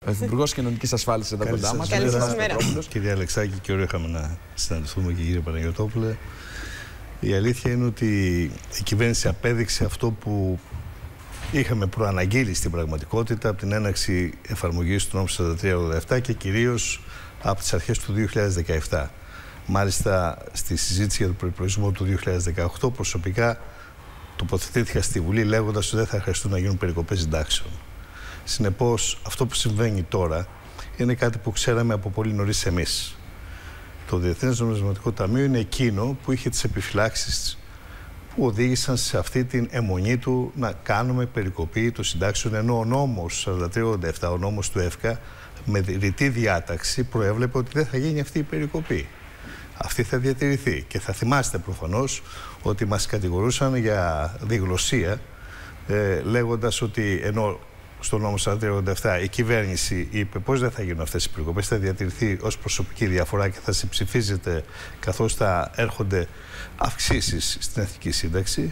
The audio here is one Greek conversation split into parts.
Υπουργός Κοινωνικής Ασφάλισης εδώ κοντά μας. Καλησπέρα. Κύριε Αλεξάκη, και ωραίο είχαμε να συναντηθούμε, και κύριε Παναγιωτόπουλε. Η αλήθεια είναι ότι η κυβέρνηση απέδειξε αυτό που είχαμε προαναγγείλει στην πραγματικότητα από την έναρξη εφαρμογής του νόμου 4387 και κυρίως από τις αρχές του 2017. Μάλιστα, στη συζήτηση για τον προϋπολογισμό του 2018, προσωπικά τοποθετήθηκα στη Βουλή λέγοντας ότι δεν θα χρειαστούν να γίνουν περικοπές συντάξεων. Συνεπώς, αυτό που συμβαίνει τώρα είναι κάτι που ξέραμε από πολύ νωρίς εμείς. Το Διεθνές Νομισματικό Ταμείο είναι εκείνο που είχε τις επιφυλάξεις που οδήγησαν σε αυτή την αιμονή του να κάνουμε περικοπή των συντάξεων, ενώ ο νόμος 4387, ο νόμος του ΕΦΚΑ, με ρητή διάταξη προέβλεπε ότι δεν θα γίνει αυτή η περικοπή. Αυτή θα διατηρηθεί. Και θα θυμάστε προφανώς ότι μας κατηγορούσαν για διγλωσσία, λέγοντας ότι ενώ στο νόμο 4387 η κυβέρνηση είπε πώς δεν θα γίνουν αυτές οι περικοπές, θα διατηρηθεί ως προσωπική διαφορά και θα συμψηφίζεται καθώς θα έρχονται αυξήσεις στην Εθνική Σύνταξη.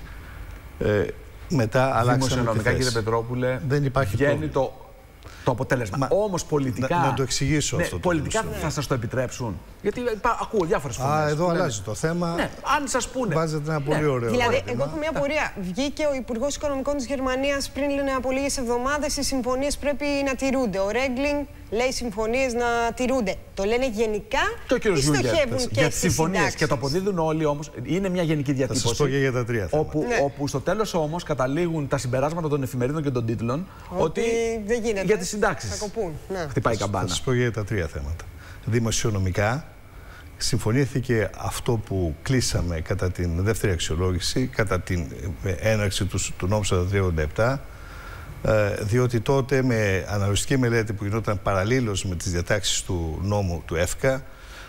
Μετά αλλάξαμε δημοσιονομικά, κύριε Πετρόπουλε, δεν υπάρχει βγαίνει το αποτέλεσμα. Όμως πολιτικά. Να το εξηγήσω αυτό. Πολιτικά θα σας το επιτρέψουν. Γιατί ακούω διάφορες φωνές. Εδώ αλλάζει το θέμα. Ναι, αν σας πούνε. Βάζετε ένα πολύ ωραίο. Δηλαδή, εγώ έχω μια απορία. Βγήκε ο Υπουργός Οικονομικών της Γερμανίας πριν από λίγες εβδομάδες. Οι συμφωνίες πρέπει να τηρούνται. Ο Ρέγκλινγκ λέει συμφωνίες να τηρούνται. Το λένε γενικά ή στοχεύουν και για τις συμφωνίες. Και το αποδίδουν όλοι όμως. Είναι μια γενική διατύπωση. Θα σας πω και για τα τρία θέματα. Όπου στο τέλος όμως καταλήγουν τα συμπεράσματα των εφημερίδων και των τίτλων ότι δεν γίνεται. για τις συντάξεις. Χτυπάει η καμπάνα. Θα σας πω για τα τρία θέματα. Δημοσιονομικά, συμφωνήθηκε αυτό που κλείσαμε κατά την δεύτερη αξιολόγηση, κατά την έναρξη του νόμου 4387, διότι τότε με αναλογιστική μελέτη που γινόταν παραλλήλως με τις διατάξεις του νόμου του ΕΦΚΑ,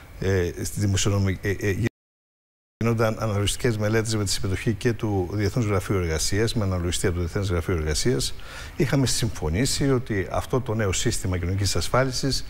γίνονταν αναλογιστικές μελέτες με τη συμμετοχή και του Διεθνούς Γραφείου Εργασίας, με αναλογιστή από το Διεθνές Γραφείο Εργασίας. Είχαμε συμφωνήσει ότι αυτό το νέο σύστημα κοινωνικής ασφάλισης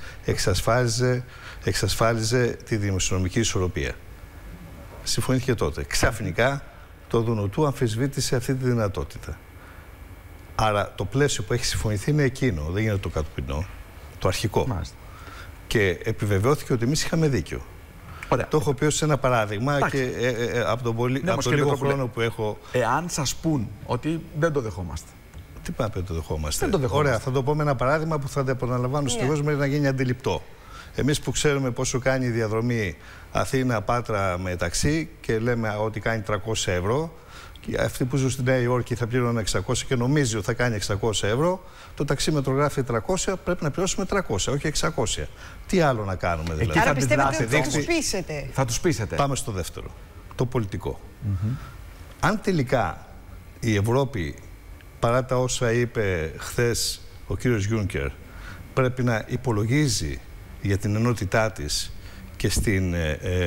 εξασφάλιζε τη δημοσιονομική ισορροπία. Συμφωνήθηκε τότε. Ξαφνικά το ΔΝΤ αμφισβήτησε αυτή τη δυνατότητα. Άρα το πλαίσιο που έχει συμφωνηθεί είναι εκείνο, δεν είναι το κατοπινό, το αρχικό. Μάλιστα. Και επιβεβαιώθηκε ότι εμείς είχαμε δίκιο. Ωραία. Το έχω πει ως ένα παράδειγμα. Εντάξει. Και από τον λίγο χρόνο που έχω. Εάν σας πούν ότι δεν το δεχόμαστε. Τι πάμε, δεν το δεχόμαστε. Δεν το δεχόμαστε. Ωραία, θα το πω με ένα παράδειγμα που θα το επαναλαμβάνω συνεχώς μέχρι να γίνει αντιληπτό. Εμείς που ξέρουμε πόσο κάνει η διαδρομή Αθήνα-Πάτρα με ταξί και λέμε ότι κάνει 300 ευρώ, και αυτοί που ζουν στη Νέα Υόρκη θα πληρώνουν 600 και νομίζει ότι θα κάνει 600 ευρώ, το ταξίμετρο γράφει 300, πρέπει να πληρώσουμε 300, όχι 600. Τι άλλο να κάνουμε δηλαδή? Άρα πιστεύετε ότι θα τους πείσετε? Θα τους πείσετε. Πάμε στο δεύτερο, το πολιτικό. Αν τελικά η Ευρώπη, παρά τα όσα είπε χθες ο κύριος Γιούνκερ, πρέπει να υπολογίζει για την ενότητά της και στην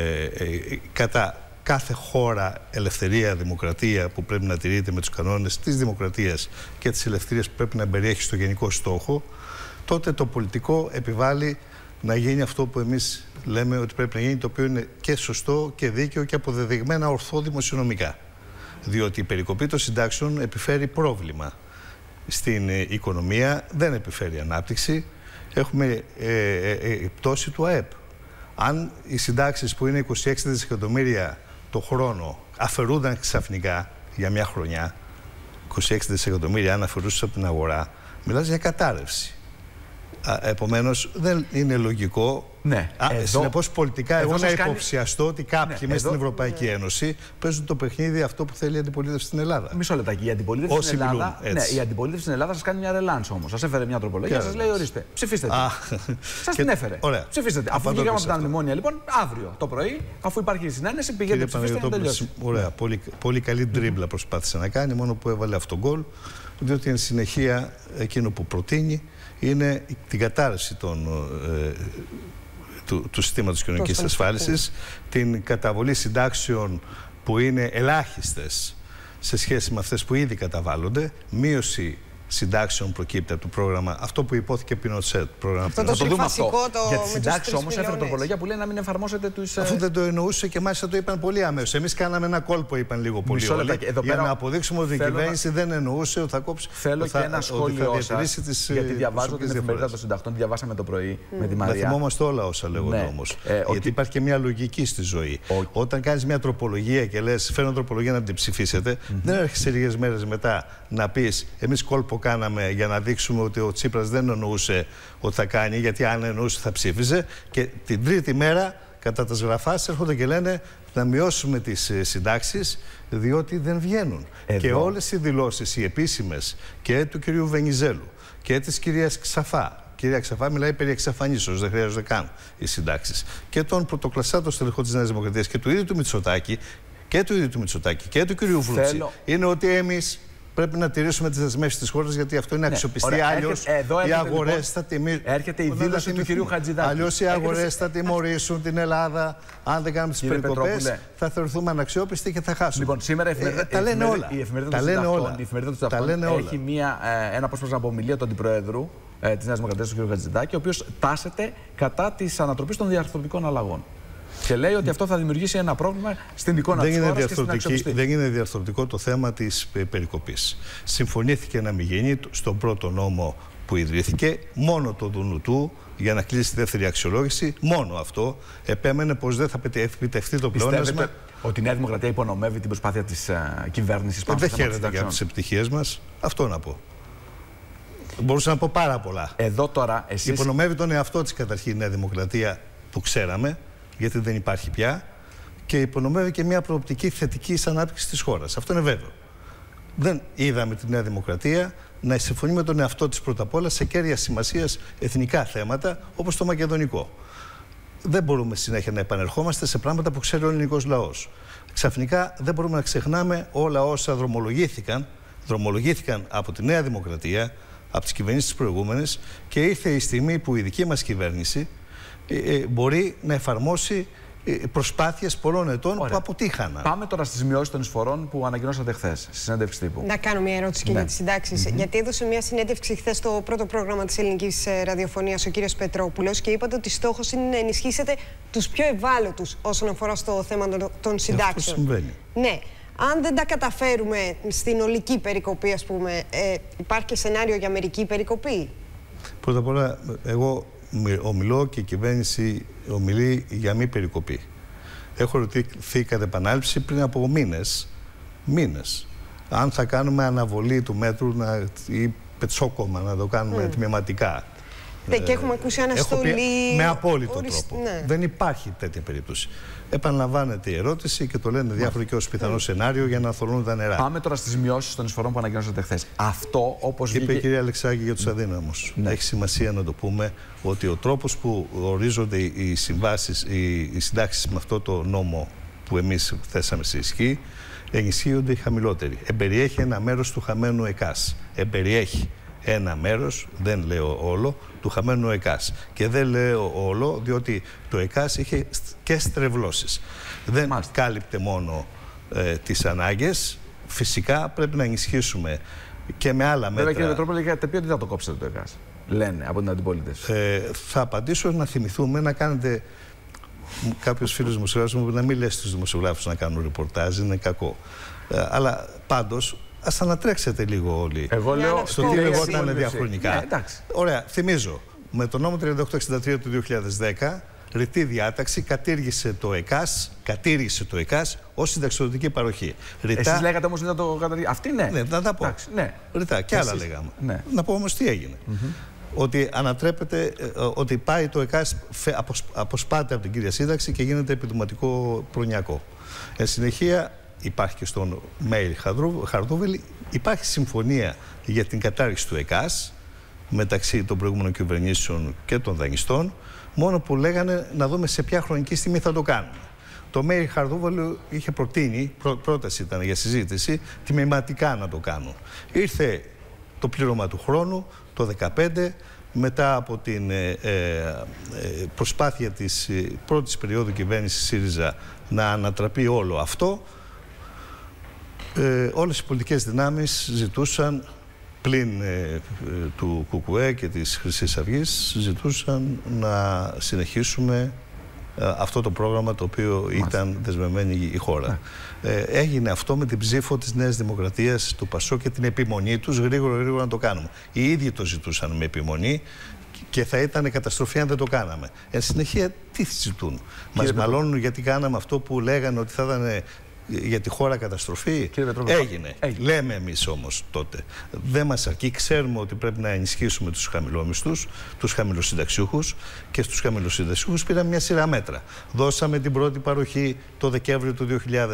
κατά κάθε χώρα ελευθερία, δημοκρατία που πρέπει να τηρείται με τους κανόνες της δημοκρατίας και της ελευθερίας που πρέπει να περιέχει στο γενικό στόχο, τότε το πολιτικό επιβάλλει να γίνει αυτό που εμείς λέμε ότι πρέπει να γίνει, το οποίο είναι και σωστό και δίκαιο και αποδεδειγμένα ορθό δημοσιονομικά. Διότι η περικοπή των συντάξεων επιφέρει πρόβλημα στην οικονομία, δεν επιφέρει ανάπτυξη, έχουμε πτώση του ΑΕΠ. Αν οι συντάξεις που είναι 26 δισεκατομμύρια το χρόνο αφαιρούνταν ξαφνικά για μια χρονιά, 26 δισεκατομμύρια αν αφαιρούσαν από την αγορά, μιλάς για κατάρρευση. Επομένως δεν είναι λογικό. Ναι, συνεπώς πολιτικά εγώ να υποψιαστώ ότι κάποιοι μέσα στην Ευρωπαϊκή ναι. Ένωση παίζουν το παιχνίδι αυτό που θέλει η αντιπολίτευση στην Ελλάδα. Μισό λεπτάκι. Η αντιπολίτευση στην Ελλάδα, η αντιπολίτευση στην Ελλάδα σας κάνει μια ρελάνς όμως. Σας έφερε μια τροπολογία, σας λέει ορίστε, ψηφίστε την. Σας την έφερε. Ωραία. Ψηφίστε την. Αφού βγήκαμε από τα μνημόνια λοιπόν, αύριο το πρωί, αφού υπάρχει η συνένεση, πηγαίνετε ψηφίστε να τελειώσει. Ωραία. Πολύ καλή ντρίμπλα προσπάθησε να κάνει, μόνο που έβαλε αυτό γκολ, διότι εν συνεχεία εκείνο που προτείνει είναι την κατάρρευση του συστήματος κοινωνικής ασφάλισης, την καταβολή συντάξεων που είναι ελάχιστες σε σχέση με αυτές που ήδη καταβάλλονται, μείωση συντάξεων προκύπτει από το πρόγραμμα. Αυτό που υπόθηκε Πινοτσέτ. Αυτό το δούμε αυτό. Για τις συντάξεις όμως έφερε τροπολογία που λέει να μην εφαρμόσετε τους. Αφού δεν το εννοούσε και μάλιστα το είπαν πολύ αμέσως. Εμείς κάναμε ένα κόλπο, είπαν λίγο πολύ όλοι, για να αποδείξουμε ότι η κυβέρνηση δεν εννοούσε ότι θα κόψει. Θέλω και ένα σχόλιο σας, γιατί διαβάζω την εφημερίδα των συντακτών, διαβάσαμε το πρωί με τη Μαρία. Να θυμόμαστε όλα όσα λέγονται όμως. Γιατί υπάρχει και μια λογική στη ζωή. Όταν κάνεις μια τροπολογία και λες φέρνω τροπολογία να την ψηφίσετε, δεν έρχεσαι λίγες μέρες μετά να πεις εμείς κόλπο κάναμε για να δείξουμε ότι ο Τσίπρας δεν εννοούσε ότι θα κάνει, γιατί αν εννοούσε θα ψήφιζε. Και την τρίτη μέρα, κατά τα σγραφάς, έρχονται και λένε να μειώσουμε τις συντάξεις, διότι δεν βγαίνουν. Και όλες οι δηλώσεις, οι επίσημες και του κυρίου Βενιζέλου και της κυρίας Ξαφά. Κυρία Ξαφά μιλάει περί εξαφανίσεως, δεν χρειάζονται καν οι συντάξεις. Και τον πρωτοκλασσάτο στελεχό της Νέας Δημοκρατίας και του ίδιου του Μητσοτάκη και του κυρίου Βρούτση είναι ότι εμείς πρέπει να τηρήσουμε τις δεσμεύσεις της χώρας, γιατί αυτό είναι αξιοπιστία. Αλλιώς οι αγορές θα τιμήσουν. Έρχεται η δήλωση του κυρίου Χατζηδάκη. Αλλιώς οι αγορές θα τιμωρήσουν την Ελλάδα. Αν δεν κάνουμε τις περικοπές, θα θεωρηθούμε αναξιόπιστοι και θα χάσουμε. Λοιπόν, σήμερα τα λένε όλα. Η εφημερίδα των συντακτών έχει ένα απόσπασμα από ομιλία του Αντιπροέδρου της Νέας Δημοκρατίας, του κ. Χατζηδάκη, ο οποίος τάσεται κατά της ανατροπής των διαρθρωτικών αλλαγών. Και λέει ότι αυτό θα δημιουργήσει ένα πρόβλημα στην εικόνα της χώρας και στην αξιοπιστία. Δεν είναι διαρθρωτικό το θέμα της περικοπής. Συμφωνήθηκε να μην γίνει στον πρώτο νόμο που ιδρύθηκε, μόνο το Δουνουτού για να κλείσει τη δεύτερη αξιολόγηση, μόνο αυτό. Επέμενε πως δεν θα επιτευχθεί το πλεόνασμα. Ότι η Νέα Δημοκρατία υπονομεύει την προσπάθεια της κυβέρνησης πάνω δεν χαίρεται για τις επιτυχίες μας. Αυτό να πω. Μπορούσα να πω πάρα πολλά. Εδώ τώρα εσείς... Υπονομεύει τον εαυτό της καταρχήν η Νέα Δημοκρατία που ξέραμε, γιατί δεν υπάρχει πια, και υπονομεύει και μια προοπτική θετική ανάπτυξη της χώρας. Αυτό είναι βέβαιο. Δεν είδαμε τη Νέα Δημοκρατία να συμφωνεί με τον εαυτό της πρώτα απ' όλα σε κέρια σημασίας εθνικά θέματα, όπως το μακεδονικό. Δεν μπορούμε συνέχεια να επανερχόμαστε σε πράγματα που ξέρει ο ελληνικός λαός. Ξαφνικά δεν μπορούμε να ξεχνάμε όλα όσα δρομολογήθηκαν από τη Νέα Δημοκρατία, από τις κυβερνήσεις προηγούμενες, και ήρθε η στιγμή που η δική μας κυβέρνηση μπορεί να εφαρμόσει προσπάθειες πολλών ετών που αποτύχαναν. Πάμε τώρα στις μειώσεις των εισφορών που ανακοινώσατε χθες στη συνέντευξη τύπου. Να κάνω μια ερώτηση και για τις συντάξεις. Γιατί έδωσε μια συνέντευξη χθες στο πρώτο πρόγραμμα της ελληνικής ραδιοφωνίας ο κύριος Πετρόπουλος και είπατε ότι στόχος είναι να ενισχύσετε τους πιο ευάλωτους όσον αφορά στο θέμα των συντάξεων. Αυτό συμβαίνει. Ναι. Αν δεν τα καταφέρουμε στην ολική περικοπή, ας πούμε, υπάρχει και σενάριο για μερική περικοπή? Πρώτα απ' όλα, εγώ ομιλώ και η κυβέρνηση ομιλεί για μη περικοπή. Έχω ρωτηθεί κατ' επανάληψη πριν από μήνες αν θα κάνουμε αναβολή του μέτρου ή πετσόκομμα, να το κάνουμε τμηματικά. Και έχουμε ακούσει αναστολή. Με απόλυτο τρόπο. Ναι. Δεν υπάρχει τέτοια περίπτωση. Επαναλαμβάνεται η ερώτηση και το λένε διάφοροι και ως πιθανό σενάριο για να θολώνουν τα νερά. Πάμε τώρα στις μειώσεις των εισφορών που ανακοινώσατε χθες. Αυτό, όπως είπε η κυρία Αλεξάκη για τους αδύναμους. Ναι. Έχει σημασία να το πούμε ότι ο τρόπος που ορίζονται οι συμβάσεις, οι συντάξεις με αυτό το νόμο που εμείς θέσαμε σε ισχύ, ενισχύονται οι χαμηλότεροι. Εμπεριέχει ένα μέρος του χαμένου ΕΚΑΣ. Εμπεριέχει ένα μέρος, δεν λέω όλο, του χαμένου ΕΚΑΣ. Και δεν λέω όλο, διότι το ΕΚΑΣ είχε και στρεβλώσεις. Δεν κάλυπτε μόνο τις ανάγκες. Φυσικά πρέπει να ενισχύσουμε και με άλλα μέτρα. Βέβαια, κύριε Πετρόπουλε, είχατε πει ότι θα το κόψετε το ΕΚΑΣ. Λένε από την αντιπολίτευση. Θα απαντήσω να θυμηθούμε να κάνετε. Κάποιος φίλος δημοσιογράφος μου να μην λες στους δημοσιογράφους να κάνουν ρεπορτάζ, είναι κακό. Αλλά πάντως, ας ανατρέξετε λίγο όλοι. Εγώ λέω στο τι λεγόταν διαχρονικά. Ναι, ωραία, θυμίζω. Με το νόμο 3863 του 2010, ρητή διάταξη κατήργησε το ΕΚΑΣ ως συνταξιοδοτική παροχή. Εσείς λέγατε όμως ότι θα το καταργήσει. Αυτή ναι. Ναι, να τα πω. Ναι. Ρητά, και άλλα λέγαμε. Ναι. Να πω όμως τι έγινε. Ότι ανατρέπεται, ότι πάει το ΕΚΑΣ, αποσπάται από την κύρια σύνταξη και γίνεται επιδοματικό προνοιακό. Εν συνεχεία, υπάρχει και στον Μέιλ Χαρδούβελη, υπάρχει συμφωνία για την κατάργηση του ΕΚΑΣ μεταξύ των προηγούμενων κυβερνήσεων και των δανειστών, μόνο που λέγανε να δούμε σε ποια χρονική στιγμή θα το κάνουμε. Το Μέιλ Χαρδούβελη είχε προτείνει, πρόταση ήταν για συζήτηση, τμηματικά να το κάνουν. Ήρθε το πλήρωμα του χρόνου, το 2015, μετά από την προσπάθεια της πρώτης περίοδου κυβέρνησης ΣΥΡΙΖΑ να ανατραπεί όλο αυτό, όλες οι πολιτικές δυνάμεις ζητούσαν πλην του ΚΚΕ και της Χρυσής Αυγής ζητούσαν να συνεχίσουμε αυτό το πρόγραμμα το οποίο ήταν δεσμευμένη η χώρα. Έγινε αυτό με την ψήφο της Νέας Δημοκρατίας, του ΠΑΣΟΚ και την επιμονή τους γρήγορα να το κάνουμε. Οι ίδιοι το ζητούσαν με επιμονή και θα ήταν καταστροφή αν δεν το κάναμε. Εν συνεχεία τι ζητούν? Μας μαλώνουν γιατί κάναμε αυτό που λέγανε ότι θα ήταν για τη χώρα καταστροφή. Έγινε. Λέμε εμείς όμως τότε. Δεν μας αρκεί. Ξέρουμε ότι πρέπει να ενισχύσουμε τους χαμηλόμισθους, τους χαμηλοσυνταξιούχους, και στους χαμηλοσυνταξιούχους πήραμε μια σειρά μέτρα. Δώσαμε την πρώτη παροχή το Δεκέμβριο του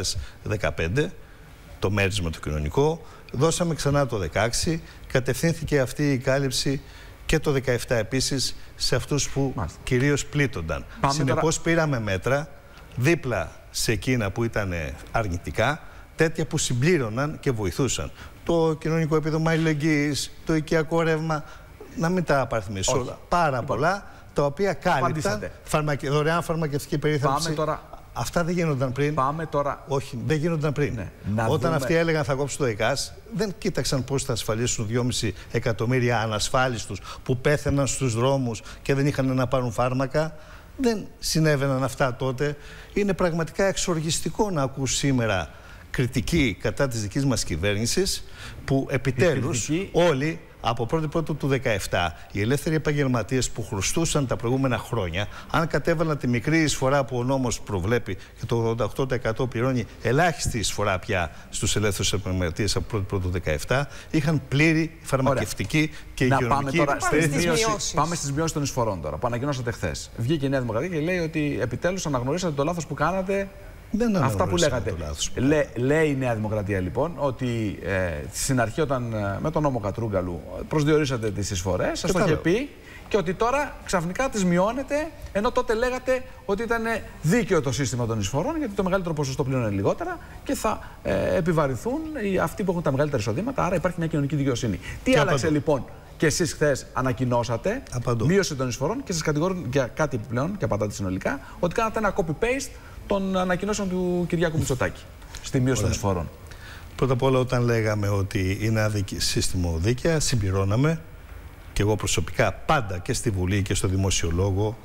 2015, το μέρισμα το κοινωνικό. Δώσαμε ξανά το 2016. Κατευθύνθηκε αυτή η κάλυψη και το 2017 επίσης σε αυτούς που κυρίως πλήττονταν. Συνεπώς πήραμε μέτρα δίπλα σε εκείνα που ήταν αρνητικά, τέτοια που συμπλήρωναν και βοηθούσαν. Το κοινωνικό επίδομα αλληλεγγύης, το οικιακό ρεύμα, να μην τα παραθυμίσω όλα. Πάρα πολλά, τα οποία κάλυπταν δωρεάν φαρμακευτική περίθαλψη. Αυτά δεν γίνονταν πριν. Όχι, δεν γίνονταν πριν. Όταν αυτοί έλεγαν θα κόψουν το ΕΚΑΣ, δεν κοίταξαν πώς θα ασφαλίσουν 2,5 εκατομμύρια ανασφάλιστους που πέθαιναν στους δρόμους και δεν είχαν να πάρουν φάρμακα. Δεν συνέβαιναν αυτά τότε. Είναι πραγματικά εξοργιστικό να ακούς σήμερα κριτική κατά της δικής μας κυβέρνησης, που επιτέλους όλοι από 1η του 2017 οι ελεύθεροι επαγγελματίες που χρωστούσαν τα προηγούμενα χρόνια, αν κατέβαλαν τη μικρή εισφορά που ο νόμος προβλέπει και το 88% πληρώνει ελάχιστη εισφορά πια στους ελεύθερους επαγγελματίες από 1η του 2017, είχαν πλήρη φαρμακευτική και υγειονομική περίθαλψη. Πάμε στις μειώσεις των εισφορών τώρα, που ανακοινώσατε χθες. Βγήκε η Νέα Δημοκρατία και λέει ότι επιτέλους αναγνωρίσατε το λάθος που κάνατε. Αυτά που λέγατε. Λέει η Νέα Δημοκρατία λοιπόν ότι στην αρχή, όταν με τον νόμο Κατρούγκαλου προσδιορίσατε τις εισφορές, σας το είχε πει, και ότι τώρα ξαφνικά τις μειώνετε, ενώ τότε λέγατε ότι ήταν δίκαιο το σύστημα των εισφορών, γιατί το μεγαλύτερο ποσοστό πληρώνει λιγότερα και θα επιβαρυνθούν αυτοί που έχουν τα μεγαλύτερα εισοδήματα. Άρα υπάρχει μια κοινωνική δικαιοσύνη. Τι άλλαξε λοιπόν? Και εσείς χθες ανακοινώσατε μείωση των εισφορών και σας κατηγορούν για κάτι επιπλέον, και απαντάτε συνολικά, ότι κάνατε ένα copy-paste των ανακοινώσεων του Κυριάκου Μητσοτάκη στη μείωση των εισφορών. Πρώτα απ' όλα, όταν λέγαμε ότι είναι σύστημα δίκαια, συμπληρώναμε, και εγώ προσωπικά πάντα και στη Βουλή και στο Δημόσιο Λόγο,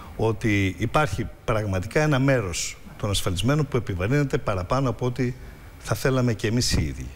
ότι υπάρχει πραγματικά ένα μέρος των ασφαλισμένων που επιβαρύνεται παραπάνω από ό,τι θα θέλαμε και εμείς οι ίδιοι.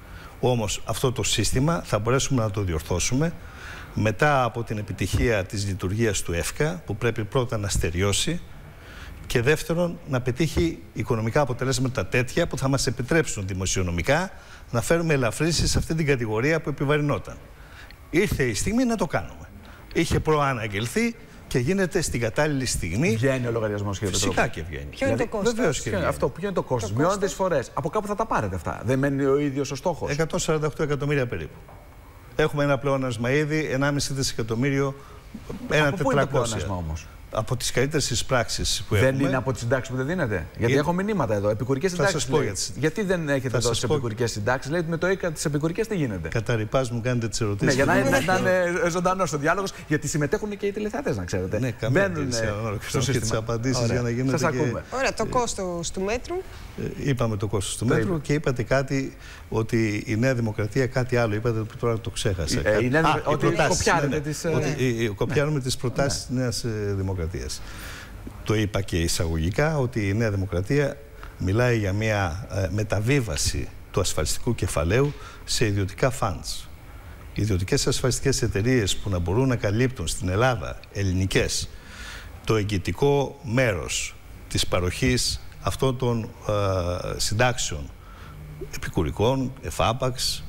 Όμως αυτό το σύστημα θα μπορέσουμε να το διορθώσουμε μετά από την επιτυχία της λειτουργίας του ΕΦΚΑ, που πρέπει πρώτα να στεριώσει, και δεύτερον να πετύχει οικονομικά αποτελέσματα τέτοια που θα μας επιτρέψουν δημοσιονομικά να φέρουμε ελαφρύνσεις σε αυτή την κατηγορία που επιβαρυνόταν. Ήρθε η στιγμή να το κάνουμε. Είχε προαναγγελθεί και γίνεται στην κατάλληλη στιγμή. Βγαίνει ο λογαριασμός, κύριε Πετρόπουλο? Φυσικά και βγαίνει. Ποιο είναι το κόστος? Βεβαίως και βγαίνει. Αυτό, ποιο είναι το κόστος? Μειώνονται τις φορές. Από κάπου θα τα πάρετε αυτά. Δεν μένει ο ίδιος ο στόχος? 148 εκατομμύρια περίπου. Έχουμε ένα πλεόνασμα ήδη, 1,5 δισεκατομμύριο, 1,400. Πού είναι το πλεόνασμα όμως? Από τις καλύτερες πράξεις που δεν έχουμε. Δεν είναι από τις συντάξεις που δεν δίνετε? Γιατί έχω μηνύματα εδώ. Επικουρικές συντάξεις. Γιατί δεν έχετε δώσει επικουρικές συντάξεις? Λέει με το ΙΚΑ τις επικουρικές τι γίνεται? Κατά ρηπάς μου κάνετε τις ερωτήσεις. Ναι, για να είναι ζωντανός ο διάλογος, γιατί συμμετέχουν και οι τηλεθεατές, να ξέρετε. Ναι, μπαίνουν και τις απαντήσεις για να γίνεται. Σας ακούμε. Ωραία, το κόστος του μέτρου. Είπαμε το κόστος του μέτρου και είπατε κάτι, ότι η Νέα Δημοκρατία κάτι άλλο. Είπατε που τώρα το ξέχασα. Ότι κοπιάρουμε τις προτάσεις της Νέας Δημοκρατίας. Το είπα και εισαγωγικά ότι η Νέα Δημοκρατία μιλάει για μια μεταβίβαση του ασφαλιστικού κεφαλαίου σε ιδιωτικά funds. Οι ιδιωτικές ασφαλιστικές εταιρείες που να μπορούν να καλύπτουν στην Ελλάδα, ελληνικές, το εγγυητικό μέρος της παροχής αυτών των συντάξεων επικουρικών, εφάπαξ,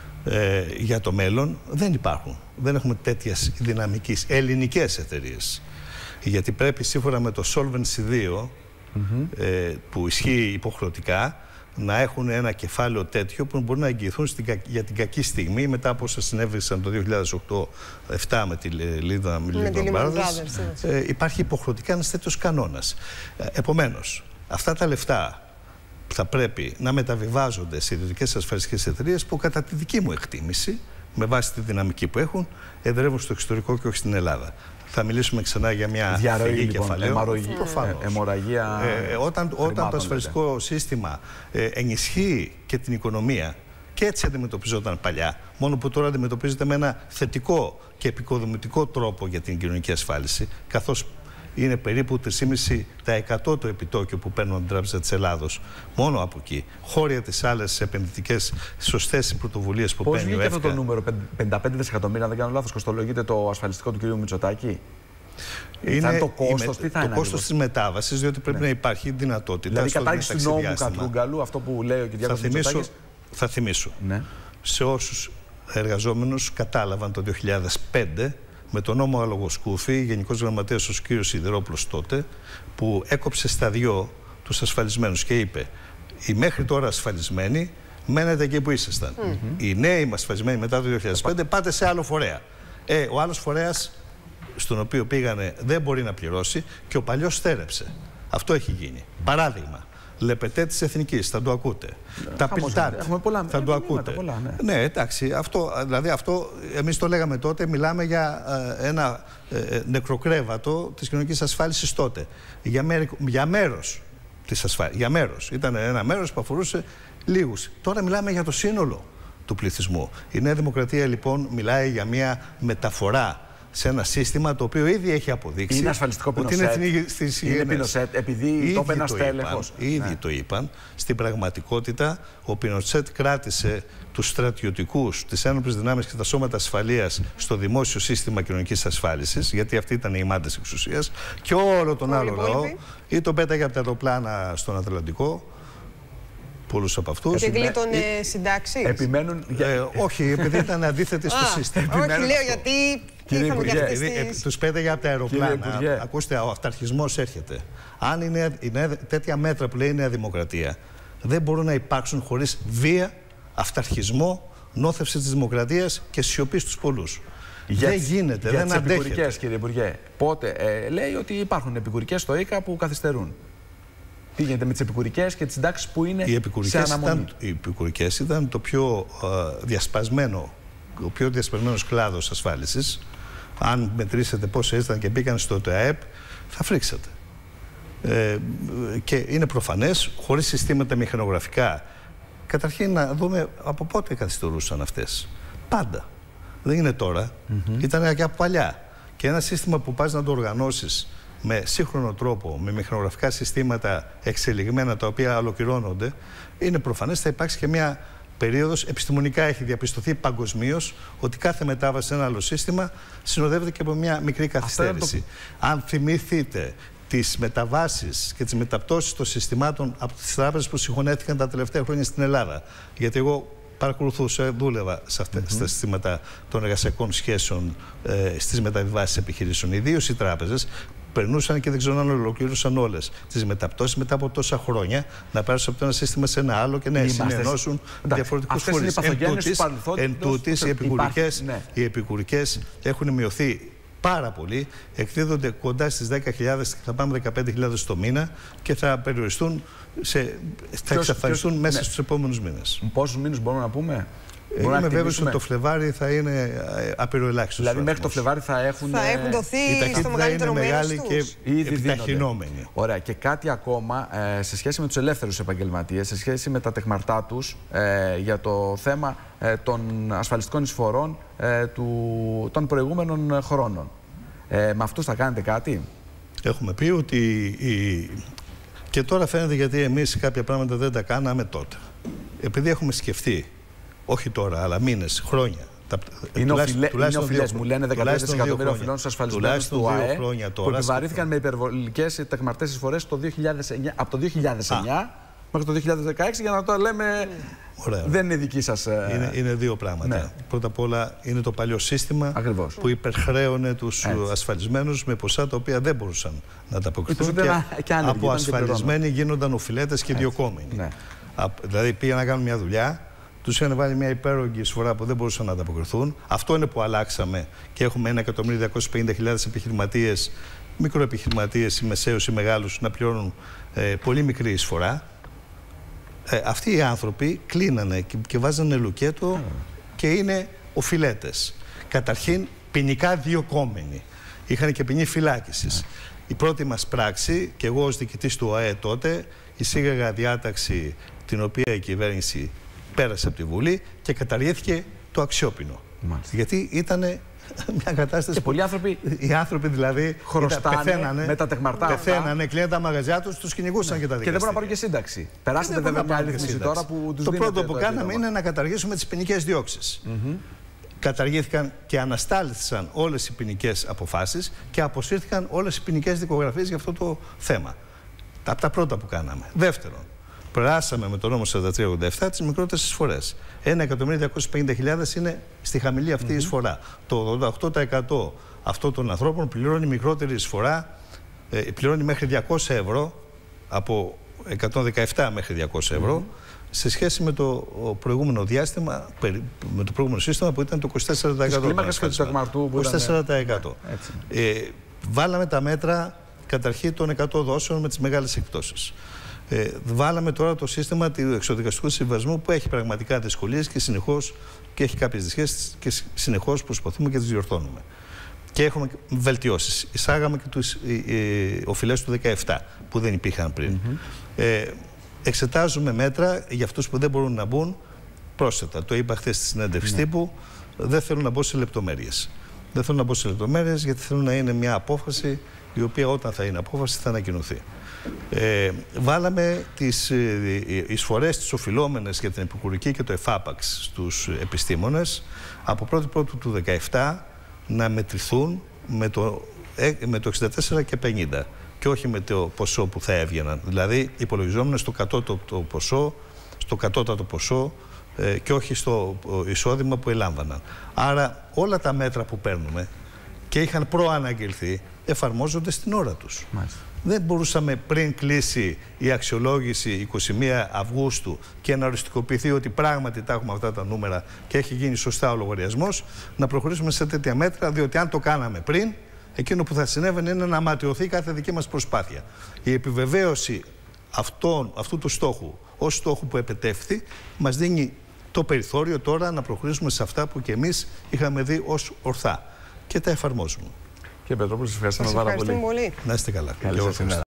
για το μέλλον, δεν υπάρχουν. Δεν έχουμε τέτοιες δυναμικής ελληνικές εταιρείες. Γιατί πρέπει σύμφωνα με το Solvency 2, που ισχύει υποχρεωτικά, να έχουν ένα κεφάλαιο τέτοιο που μπορούν να εγγυηθούν για την κακή στιγμή, μετά από όσα συνέβησαν το 2008-2007 με τη Lehman Brothers. Υπάρχει υποχρεωτικά ένας τέτοιος κανόνας. Επομένως, αυτά τα λεφτά θα πρέπει να μεταβιβάζονται σε ιδιωτικές ασφαλιστικές εταιρείες που, κατά τη δική μου εκτίμηση, με βάση τη δυναμική που έχουν, εδρεύουν στο εξωτερικό και όχι στην Ελλάδα. Θα μιλήσουμε ξανά για μια διαρροή κεφαλαίου. Αιμορραγία. Όταν το ασφαλιστικό σύστημα ενισχύει και την οικονομία και έτσι αντιμετωπιζόταν παλιά. Μόνο που τώρα αντιμετωπίζεται με ένα θετικό και επικοδομητικό τρόπο για την κοινωνική ασφάλιση, καθώς είναι περίπου 3,5% το επιτόκιο που παίρνουν την Τράπεζα της Ελλάδος. Μόνο από εκεί. Χώρια τις άλλες επενδυτικές σωστές πρωτοβουλίες που παίρνει ο ΕΦΚΑ. Πώς βγήκε αυτό το νούμερο, 55 δισεκατομμύρια, αν δεν κάνω λάθος, κοστολογείται το ασφαλιστικό του κ. Μητσοτάκη? Είναι το κόστος, τι θα είναι? Το κόστος της μετάβασης, διότι πρέπει να υπάρχει δυνατότητα. Δηλαδή, η κατάργηση του νόμου Κατρούγκαλου, αυτό που λέει ο κ. Μητσοτάκης. Θα θυμίσω. Ναι. Σε όσους εργαζόμενους κατάλαβαν το 2005 με τον νόμο Αλογοσκούφη, Γενικός Γραμματέας ο κ. Σιδηρόπουλος τότε, που έκοψε στα δυο τους ασφαλισμένους και είπε: οι μέχρι τώρα ασφαλισμένοι μένετε εκεί που ήσασταν. Οι νέοι ασφαλισμένοι μετά το 2005 πάτε σε άλλο φορέα. Ο άλλος φορέας στον οποίο πήγανε δεν μπορεί να πληρώσει και ο παλιός στέρεψε. Αυτό έχει γίνει. Παράδειγμα. Λεπετέ της Εθνικής, θα το ακούτε. Τα Πιλτάτ, θα το ακούτε. Ναι, εντάξει, αυτό εμείς το λέγαμε τότε, μιλάμε για ένα νεκροκρέβατο της κοινωνικής ασφάλισης τότε. Για μέρος της ασφάλισης. Για μέρος. Ήταν ένα μέρος που αφορούσε λίγους. Τώρα μιλάμε για το σύνολο του πληθυσμού. Η Νέα Δημοκρατία λοιπόν μιλάει για μια μεταφορά σε ένα σύστημα το οποίο ήδη έχει αποδείξει. Είναι ασφαλιστικό Πινοσέτ. Είναι Πινοσέτ, επειδή το είπε ένας τέλεχος. Ήδη το είπαν. Στην πραγματικότητα, ο Πινοσέτ κράτησε τους στρατιωτικούς, τις ένοπλες δυνάμεις και τα σώματα ασφαλείας στο δημόσιο σύστημα κοινωνικής ασφάλισης, γιατί αυτοί ήταν οι μάντες εξουσίας, και όλο τον άλλο λαό, ή τον πέταγε από τα αεροπλάνα στον Ατλαντικό. Πολλούς από αυτούς. Και γλίτωνε συντάξει. Επιμένουν. Όχι, επειδή ήταν αντίθετοι στο σύστημα. Όχι, λέω γιατί. Τους πέταγε από τα αεροπλάνα. Ακούστε, ο αυταρχισμός έρχεται. Αν είναι τέτοια μέτρα που λέει η Νέα Δημοκρατία, δεν μπορούν να υπάρξουν χωρίς βία, αυταρχισμό, νόθευση της δημοκρατίας και σιωπή στους πολλούς. Δεν γίνεται, δεν αντέχεται. Επικουρικές, κύριε Υπουργέ. Πότε λέει ότι υπάρχουν επικουρικές στο ΙΚΑ που καθυστερούν. Τι γίνεται με τις επικουρικές και τις συντάξεις που είναι σε αναμονή? Οι επικουρικές ήταν το πιο ο πιο διασπασμένος κλάδος ασφάλισης. Αν μετρήσετε πόσοι ήταν και μπήκαν στο ΤΑΕΠ, θα φρίξατε. Και είναι προφανές, χωρίς συστήματα μηχανογραφικά. Καταρχήν να δούμε από πότε καθυστερούσαν αυτές. Πάντα. Δεν είναι τώρα. Ήταν και από παλιά. Και ένα σύστημα που πας να το οργανώσεις με σύγχρονο τρόπο, με μηχανογραφικά συστήματα εξελιγμένα τα οποία ολοκληρώνονται, είναι προφανές θα υπάρξει και μια περίοδος. Επιστημονικά έχει διαπιστωθεί παγκοσμίως ότι κάθε μετάβαση σε ένα άλλο σύστημα συνοδεύεται και από μια μικρή καθυστέρηση. Αν θυμηθείτε τις μεταβάσεις και τις μεταπτώσεις των συστημάτων από τις τράπεζες που συγχωνεύτηκαν τα τελευταία χρόνια στην Ελλάδα, γιατί εγώ παρακολουθούσα, δούλευα σε αυτά στα συστήματα των εργασιακών σχέσεων στις μεταβιβάσεις επιχειρήσεων, ιδίως οι τράπεζες περνούσαν και δεν ξέρω αν ολοκλήρωσαν όλες τις μεταπτώσεις μετά από τόσα χρόνια να πέρασουν από το ένα σύστημα σε ένα άλλο και να συνενώσουν διαφορετικούς φορείς. Εν τούτης, οι επικουρικές έχουν μειωθεί πάρα πολύ, εκδίδονται κοντά στις 10.000, θα πάμε 15.000 το μήνα και θα περιοριστούν, θα εξαφανιστούν μέσα στους επόμενους μήνες. Πόσους μήνες μπορούμε να πούμε? Είμαι βέβαιος ότι το Φλεβάρι θα είναι απειροελάχιστος. Δηλαδή μέχρι το Φλεβάρι θα έχουν δοθεί στο μεγαλύτερο μέρος τους. Και επιταχυνόμενοι. Ωραία. Και κάτι ακόμα σε σχέση με τους ελεύθερους επαγγελματίες, σε σχέση με τα τεκμαρτά τους για το θέμα των ασφαλιστικών εισφορών των προηγούμενων χρόνων. Με αυτούς θα κάνετε κάτι? Έχουμε πει ότι και τώρα φαίνεται γιατί εμείς κάποια πράγματα δεν τα κάναμε τότε. Επειδή έχουμε σκεφτεί, όχι τώρα, αλλά μήνες, χρόνια. Είναι οφειλές, μου λένε 15 εκατομμύρια οφειλών στους ασφαλισμένους του ΑΕ που επιβαρύθηκαν με υπερβολικές τεκμαρτές εισφορές από το 2009 μέχρι το 2016, για να το λέμε. Ωραία. Δεν είναι δική σας. Είναι δύο πράγματα. Ναι. Πρώτα απ' όλα είναι το παλιό σύστημα. Ακριβώς. Που υπερχρέωνε τους ασφαλισμένους με ποσά τα οποία δεν μπορούσαν να ανταποκριθούν. Και από ασφαλισμένοι γίνονταν οφειλέτες και διοκόμενοι. Ναι. Δηλαδή πήγαν να κάνουν μια δουλειά. Τους είχαν βάλει μια υπέρογγη εισφορά που δεν μπορούσαν να ανταποκριθούν. Αυτό είναι που αλλάξαμε και έχουμε 1.250.000 επιχειρηματίες, μικροεπιχειρηματίες ή μεσαίους ή μεγάλους, να πληρώνουν πολύ μικρή εισφορά. Αυτοί οι άνθρωποι κλείνανε και βάζανε λουκέτο και είναι οφειλέτες. Καταρχήν ποινικά διοκόμενοι. Είχαν και ποινή φυλάκισης. Η πρώτη μας πράξη, και εγώ ως διοικητής του ΟΑΕ τότε, εισήγαγα διάταξη την οποία η κυβέρνηση πέρασε από τη Βουλή και καταργήθηκε το αξιόπινο. Μάλιστα. Γιατί ήταν μια κατάσταση. Και πολλοί άνθρωποι. Οι άνθρωποι δηλαδή χρωστάνε με τα τεκμαρτά. Πεθαίνανε, κλείναν τα μαγαζιά του, του κυνηγούσαν και τα δικαστήρια. Και δεν μπορούν να πάρουν και σύνταξη. Περάσατε βέβαια μια ρύθμιση τώρα που τους το πρώτο που κάναμε είναι να καταργήσουμε τις ποινικές διώξεις. Καταργήθηκαν και αναστάλθησαν όλες οι ποινικές αποφάσεις και αποσύρθηκαν όλες οι ποινικές δικογραφίες για αυτό το θέμα. Από τα πρώτα που κάναμε. Δεύτερον, περάσαμε με το νόμο 4387 τις μικρότερες εισφορές. 1.250.000 είναι στη χαμηλή αυτή εισφορά. Το 88% αυτών των ανθρώπων πληρώνει μικρότερη εισφορά, πληρώνει μέχρι 200 ευρώ, από 117 μέχρι 200 ευρώ, σε σχέση με το προηγούμενο διάστημα, με το προηγούμενο σύστημα που ήταν το 24%. Βάλαμε τα μέτρα καταρχήν των 100 δόσεων με τις μεγάλες εκπτώσεις. Βάλαμε τώρα το σύστημα του εξοδικαστικού συμβασμού που έχει πραγματικά δυσκολίες και έχει κάποιες δυσχέσεις και συνεχώς προσπαθούμε και τις διορθώνουμε. Και έχουμε βελτιώσεις. Εισάγαμε και τους οφειλές του 17 που δεν υπήρχαν πριν. Εξετάζουμε μέτρα για αυτούς που δεν μπορούν να μπουν πρόσθετα. Το είπα χθες στη συνέντευξη τύπου. Δεν θέλω να μπω σε λεπτομέρειες. Δεν θέλω να μπω σε λεπτομέρειες γιατί θέλω να είναι μια απόφαση η οποία όταν θα είναι απόφαση θα ανακοινωθεί. Βάλαμε τις εισφορές τις οφειλόμενες για την επικουρική και το ΕΦΑΠΑΞ στους επιστήμονες από 1η του 2017 να μετρηθούν με το 64 και 50 και όχι με το ποσό που θα έβγαιναν. Δηλαδή υπολογιζόμενο στο κατώτατο ποσό και όχι στο εισόδημα που ελάμβαναν. Άρα όλα τα μέτρα που παίρνουμε και είχαν προαναγγελθεί εφαρμόζονται στην ώρα τους. Μάλιστα. Δεν μπορούσαμε πριν κλείσει η αξιολόγηση 21 Αυγούστου και να οριστικοποιηθεί ότι πράγματι τα έχουμε αυτά τα νούμερα και έχει γίνει σωστά ο λογαριασμός, να προχωρήσουμε σε τέτοια μέτρα, διότι αν το κάναμε πριν, εκείνο που θα συνέβαινε είναι να ματαιωθεί κάθε δική μας προσπάθεια. Η επιβεβαίωση αυτού του στόχου ως στόχου που επετεύχθη μας δίνει το περιθώριο τώρα να προχωρήσουμε σε αυτά που και εμείς είχαμε δει ως ορθά και τα εφαρμόζουμε. Κύριε Πετρόπουλο, σας ευχαριστούμε πάρα πολύ. Να είστε καλά. Καλή σας ημέρα.